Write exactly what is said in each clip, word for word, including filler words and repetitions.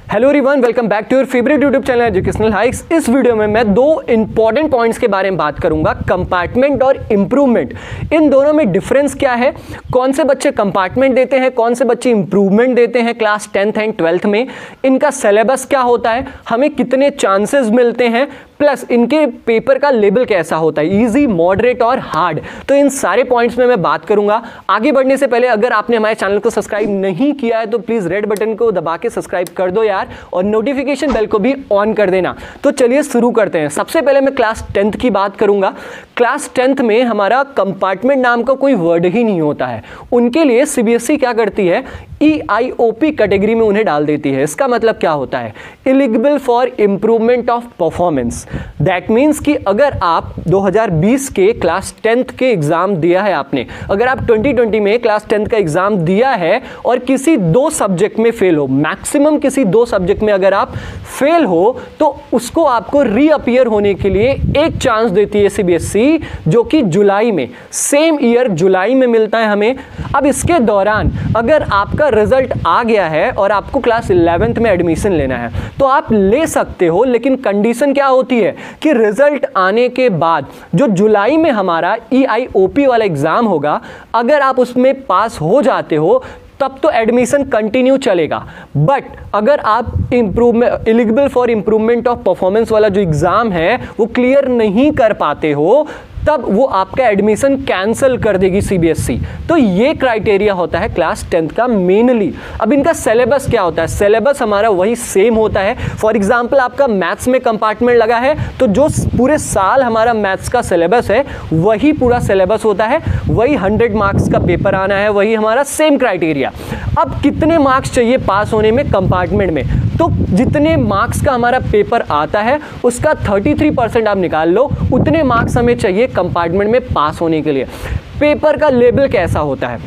Hello everyone, welcome back to your favourite YouTube channel educational hikes. इस वीडियो में मैं दो इंपॉर्टेंट पॉइंट्स के बारे में बात करूंगा, कंपार्टमेंट और इंप्रूवमेंट। इन दोनों में डिफरेंस क्या है, कौन से बच्चे कंपार्टमेंट देते हैं, कौन से बच्चे इंप्रूवमेंट देते हैं क्लास टेंथ एंड ट्वेल्थ में, इनका सिलेबस क्या होता है, हमें कितने चांसेस मिलते हैं, प्लस इनके पेपर का लेवल कैसा होता है, इजी, मॉडरेट और हार्ड। तो इन सारे पॉइंट्स में मैं बात करूंगा। आगे बढ़ने से पहले अगर आपने हमारे चैनल को सब्सक्राइब नहीं किया है तो प्लीज रेड बटन को दबा के सब्सक्राइब कर दो यार, और नोटिफिकेशन बेल को भी ऑन कर देना। तो चलिए शुरू करते हैं। सबसे पहले मैं क्लास टेंथ की बात करूंगा। क्लास टेंथ में हमारा कंपार्टमेंट नाम का कोई वर्ड ही नहीं होता है। उनके लिए सीबीएसई क्या करती है, ई आई ओ पी कैटेगरी में उन्हें डाल देती है। इसका मतलब क्या होता है, eligible for improvement of performance. That means कि अगर आप दो हज़ार बीस के क्लास टेंथ के एग्जाम दिया है आपने, अगर आप ट्वेंटी ट्वेंटी में क्लास टेंथ का एग्जाम दिया है और किसी दो सब्जेक्ट में फेल हो, मैक्सिमम किसी दो सब्जेक्ट में अगर आप फेल हो, तो उसको आपको रीअपियर होने के लिए एक चांस देती है सीबीएसई, जो कि जुलाई में, सेम ईयर जुलाई में मिलता है हमें। अब इसके दौरान अगर आपका रिजल्ट आ गया है और आपको क्लास इलेवेंथ में एडमिशन लेना है तो आप ले सकते हो, लेकिन कंडीशन क्या होती है कि रिजल्ट आने के बाद जो जुलाई में हमारा ई आई ओ पी वाला एग्जाम होगा, अगर आप उसमें पास हो जाते हो तब तो एडमिशन कंटिन्यू चलेगा। बट अगर आप improvement, eligible for improvement of performance वाला जो एग्जाम है वो क्लियर नहीं कर पाते हो, तब वो आपका एडमिशन कैंसिल कर देगी सीबीएसई। तो ये क्राइटेरिया होता है क्लास टेंथ का मेनली। अब इनका सिलेबस क्या होता है, सिलेबस हमारा वही सेम होता है। फॉर एग्जांपल आपका मैथ्स में कंपार्टमेंट लगा है तो जो पूरे साल हमारा मैथ्स का सिलेबस है वही पूरा सिलेबस होता है, वही हंड्रेड मार्क्स का पेपर आना है, वही हमारा सेम क्राइटेरिया। अब कितने मार्क्स चाहिए पास होने में कंपार्टमेंट में, तो जितने मार्क्स का हमारा पेपर आता है उसका तैंतीस परसेंट आप निकाल लो, उतने मार्क्स हमें चाहिए कंपार्टमेंट में पास होने के लिए। पेपर का लेवल कैसा होता है,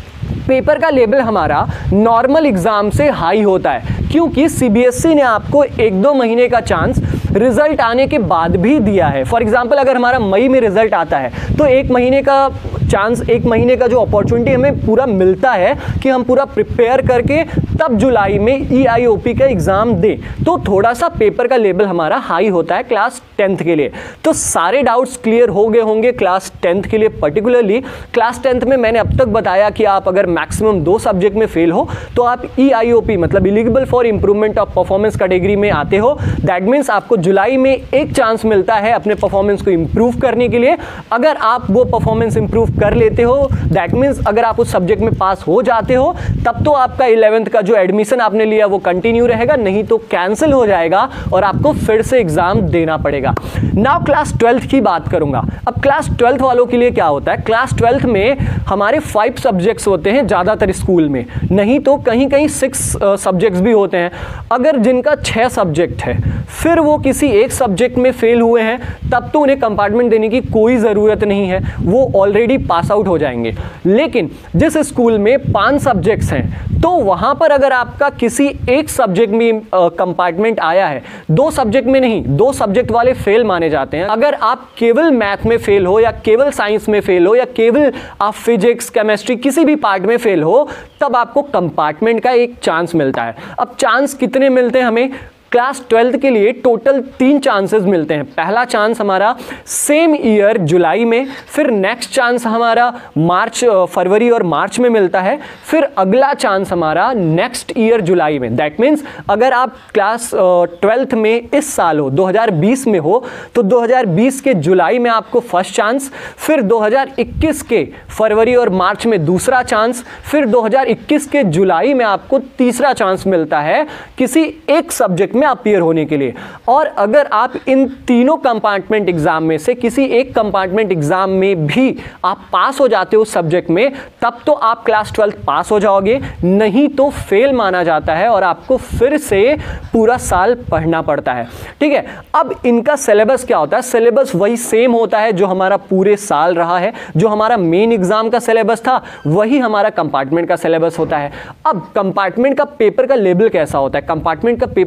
पेपर का लेवल हमारा नॉर्मल एग्जाम से हाई होता है, क्योंकि सीबीएसई ने आपको एक दो महीने का चांस रिजल्ट आने के बाद भी दिया है। फॉर एग्जांपल अगर हमारा मई में रिजल्ट आता है तो एक महीने का चांस, एक महीने का जो अपॉर्चुनिटी हमें पूरा मिलता है कि हम पूरा प्रिपेयर करके तब जुलाई में ई आई ओ पी का एग्जाम दें। तो थोड़ा सा पेपर का लेवल हमारा हाई होता है क्लास टेंथ के लिए। तो सारे डाउट्स क्लियर हो गए होंगे क्लास टेंथ के लिए। पर्टिकुलरली क्लास टेंथ में मैंने अब तक बताया कि आप अगर मैक्सिमम दो सब्जेक्ट में फेल हो तो आप ई आई ओ पी मतलब eligible for improvement of performance category में आते हो। दैट मीन्स आपको जुलाई में एक चांस मिलता है अपने परफॉर्मेंस को इंप्रूव करने के लिए। अगर आप वो परफॉर्मेंस इंप्रूव कर लेते हो, दैट मीन्स अगर आप उस सब्जेक्ट में पास हो जाते हो, तब तो आपका इलेवेंथ का जो एडमिशन आपने लिया वो कंटिन्यू रहेगा, नहीं तो कैंसिल हो जाएगा और आपको फिर से एग्जाम देना पड़ेगा। नाउ क्लास ट्वेल्थ की बात करूंगा। अब क्लास ट्वेल्थ वालों के लिए क्या होता है, क्लास ट्वेल्थ में हमारे फाइव सब्जेक्ट्स होते हैं ज्यादातर स्कूल में, नहीं तो कहीं कहीं सिक्स सब्जेक्ट्स भी होते हैं। अगर जिनका छह सब्जेक्ट है फिर वो किसी एक सब्जेक्ट में फेल हुए हैं, तब तो उन्हें कंपार्टमेंट देने की कोई जरूरत नहीं है, वो ऑलरेडी पास आउट हो जाएंगे। लेकिन जिस स्कूल में पांच सब्जेक्ट्स हैं तो वहां पर अगर आपका किसी एक सब्जेक्ट में कंपार्टमेंट आया है, दो सब्जेक्ट में नहीं, दो सब्जेक्ट वाले फेल माने जाते हैं। अगर आप केवल मैथ में फेल हो या केवल साइंस में फेल हो या केवल आप फिजिक्स, केमिस्ट्री किसी भी पार्ट में फेल हो, तब आपको कंपार्टमेंट का एक चांस मिलता है। अब चांस कितने मिलते हैं हमें, क्लास ट्वेल्थ के लिए टोटल तीन चांसेस मिलते हैं। पहला चांस हमारा सेम ईयर जुलाई में, फिर नेक्स्ट चांस हमारा मार्च, फरवरी और मार्च में मिलता है, फिर अगला चांस हमारा नेक्स्ट ईयर जुलाई में। दैट मीन्स अगर आप क्लास ट्वेल्थ में इस साल हो, दो हज़ार बीस में हो, तो दो हज़ार बीस के जुलाई में आपको फर्स्ट चांस, फिर दो हज़ार इक्कीस के फरवरी और मार्च में दूसरा चांस, फिर दो हज़ार इक्कीस के जुलाई में आपको तीसरा चांस मिलता है किसी एक सब्जेक्ट में अपीयर होने के लिए। और अगर आप इन तीनों कंपार्टमेंट एग्जाम में से किसी एक कंपार्टमेंट एग्जाम में भी आप पास हो जाते हो सब्जेक्ट में, तब तो आप क्लास ट्वेल्थ पास हो जाओगे, नहीं तो फेल माना जाता है और आपको फिर से पूरा साल पढ़ना पड़ता है। ठीक है, अब इनका सिलेबस क्या होता है, सिलेबस वही सेम होता है जो हमारा पूरे साल रहा है। जो हमारा मेन एग्जाम का सिलेबस था वही हमारा कंपार्टमेंट का सिलेबस होता है। अब कंपार्टमेंट का पेपर का लेवल कैसा होता है, कंपार्टमेंट का पेपर का लेवल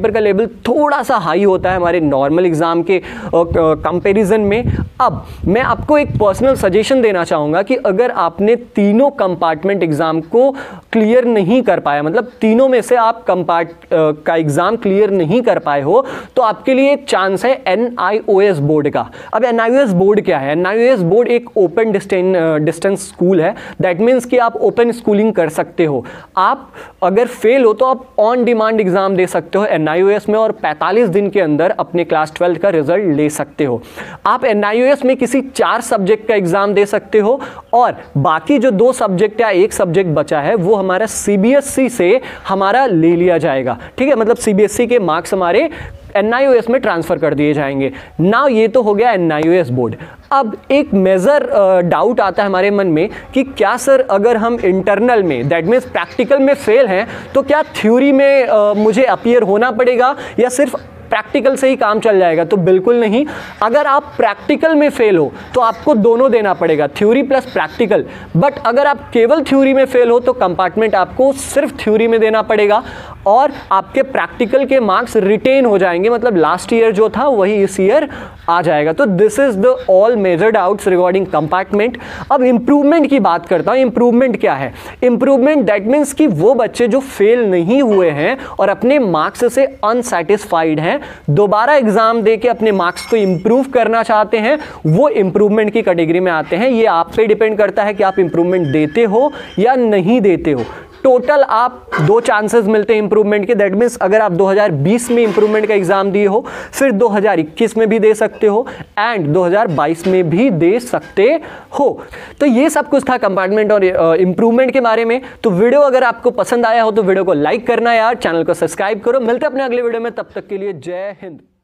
लेवल थोड़ा सा हाई होता है हमारे नॉर्मल एग्जाम के कंपैरिजन में। अब मैं आपको एक पर्सनल सजेशन देना चाहूँगा कि अगर आपने तीनों कंपार्टमेंट एग्जाम को क्लियर नहीं कर पाया, मतलब तीनों में से आप कंपार्ट का एग्जाम क्लियर नहीं कर पाए हो, तो आपके लिए एक चांस है N I O S board का। अब N I O S board क्या है? N I O S board एक ओपन डिस्टेंस स्कूल है। दैट मीन्स कि आप ओपन स्कूलिंग कर सकते हो। आप अगर फेल हो तो आप ऑन डिमांड एग्जाम दे सकते हो एन आई ओ एस में और पैंतालीस दिन के अंदर अपने क्लास ट्वेल्थ का रिजल्ट ले सकते हो। आप एन आई ओ एस में किसी चार सब्जेक्ट का एग्जाम दे सकते हो और बाकी जो दो सब्जेक्ट या एक सब्जेक्ट बचा है वो हमारा सी बी एस ई से हमारा ले लिया जाएगा। ठीक है, मतलब सी बी एस ई के मार्क्स हमारे एन आई ओ एस में ट्रांसफर कर दिए जाएंगे। नाउ ये तो हो गया N I O S board. अब एक मेजर डाउट आता है हमारे मन में कि क्या सर अगर हम इंटरनल में, दैट मीन्स प्रैक्टिकल में फेल हैं, तो क्या थ्योरी में uh, मुझे अपीयर होना पड़ेगा या सिर्फ प्रैक्टिकल से ही काम चल जाएगा? तो बिल्कुल नहीं। अगर आप प्रैक्टिकल में फेल हो तो आपको दोनों देना पड़ेगा, थ्योरी प्लस प्रैक्टिकल। बट अगर आप केवल थ्योरी में फेल हो तो कंपार्टमेंट आपको सिर्फ थ्योरी में देना पड़ेगा और आपके प्रैक्टिकल के मार्क्स रिटेन हो जाएंगे, मतलब लास्ट ईयर जो था वही इस ईयर आ जाएगा। तो this is the all major doubts regarding compartment. अब इंप्रूवमेंट की बात करता हूँ। इंप्रूवमेंट क्या है? इंप्रूवमेंट दैट मीन्स कि वो बच्चे जो फेल नहीं हुए हैं और अपने मार्क्स से अनसेटिस्फाइड हैं, दोबारा एग्जाम देके अपने मार्क्स को इंप्रूव करना चाहते हैं, वो इंप्रूवमेंट की कैटेगरी में आते हैं। ये आप पे डिपेंड करता है कि आप इंप्रूवमेंट देते हो या नहीं देते हो। टोटल आप दो चांसेस मिलते हैं इंप्रूवमेंट के। दैट मीन्स अगर आप दो हज़ार बीस में इंप्रूवमेंट का एग्जाम दिए हो, फिर दो हज़ार इक्कीस में भी दे सकते हो एंड दो हज़ार बाईस में भी दे सकते हो। तो ये सब कुछ था कंपार्टमेंट और इंप्रूवमेंट के बारे में। तो वीडियो अगर आपको पसंद आया हो तो वीडियो को लाइक करना यार, चैनल को सब्सक्राइब करो। मिलते हैं अपने अगले वीडियो में, तब तक के लिए जय हिंद।